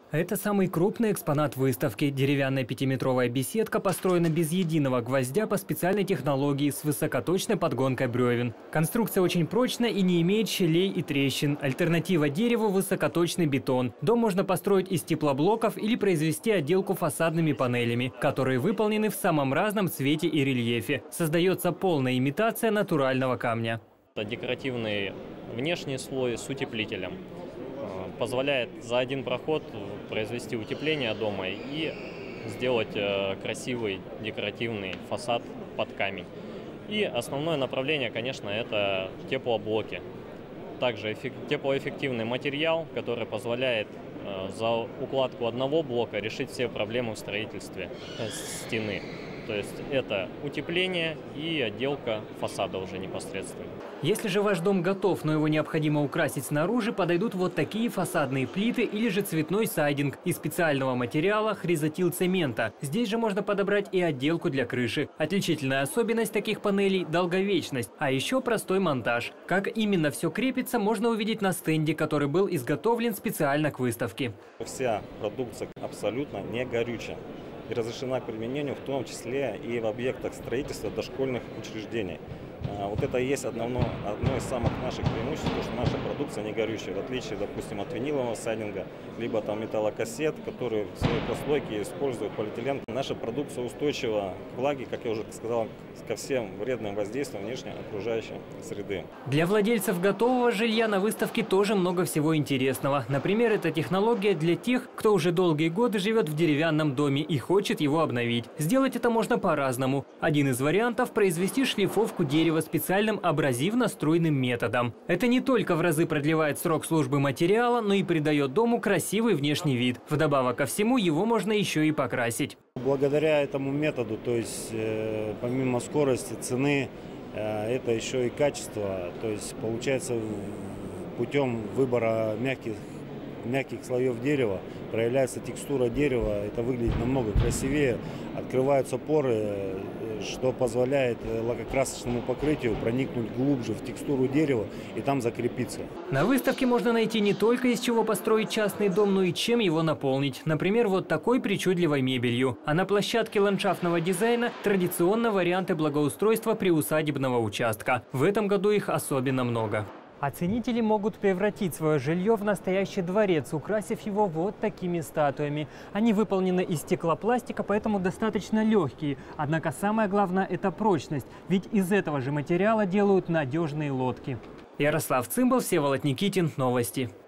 Это самый крупный экспонат выставки. Деревянная 5-метровая беседка построена без единого гвоздя по специальной технологии с высокоточной подгонкой бревен. Конструкция очень прочная и не имеет щелей и трещин. Альтернатива дереву – высокоточный бетон. Дом можно построить из теплоблоков или произвести отделку фасадными панелями, которые выполнены в самом разном цвете и рельефе. Создается полная имитация натурального камня. Это декоративный внешний слой с утеплителем. Позволяет за один проход произвести утепление дома и сделать красивый декоративный фасад под камень. И основное направление, конечно, это теплоблоки. Также теплоэффективный материал, который позволяет за укладку одного блока решить все проблемы в строительстве стены. То есть это утепление и отделка фасада уже непосредственно. Если же ваш дом готов, но его необходимо украсить снаружи, подойдут вот такие фасадные плиты или же цветной сайдинг из специального материала хризотил-цемента. Здесь же можно подобрать и отделку для крыши. Отличительная особенность таких панелей – долговечность, а еще простой монтаж. Как именно все крепится, можно увидеть на стенде, который был изготовлен специально к выставке. Вся продукция абсолютно не горючая и разрешена к применению в том числе и в объектах строительства дошкольных учреждений. Вот это и есть одно из самых наших преимуществ, потому что наша продукция не горючая, в отличие, допустим, от винилового сайдинга, либо там металлокассет, которые в своей прослойке используют полиэтилен. Наша продукция устойчива к влаге, как я уже сказал, ко всем вредным воздействиям внешней окружающей среды. Для владельцев готового жилья на выставке тоже много всего интересного. Например, это технология для тех, кто уже долгие годы живет в деревянном доме и хочет его обновить. Сделать это можно по-разному. Один из вариантов – произвести шлифовку дерева специальным абразивно-струйным методом. Это не только в разы продлевает срок службы материала, но и придает дому красивый внешний вид. Вдобавок ко всему, его можно еще и покрасить. Благодаря этому методу, то есть помимо скорости, цены, это еще и качество. То есть получается путем выбора мягких слоев дерева проявляется текстура дерева, это выглядит намного красивее, открываются поры, что позволяет лакокрасочному покрытию проникнуть глубже в текстуру дерева и там закрепиться. На выставке можно найти не только из чего построить частный дом, но и чем его наполнить. Например, вот такой причудливой мебелью. А на площадке ландшафтного дизайна традиционно варианты благоустройства приусадебного участка. В этом году их особенно много. А ценители могут превратить свое жилье в настоящий дворец, украсив его вот такими статуями. Они выполнены из стеклопластика, поэтому достаточно легкие. Однако самое главное – это прочность, ведь из этого же материала делают надежные лодки. Ярослав Цимбал, Всеволод Никитин. Новости.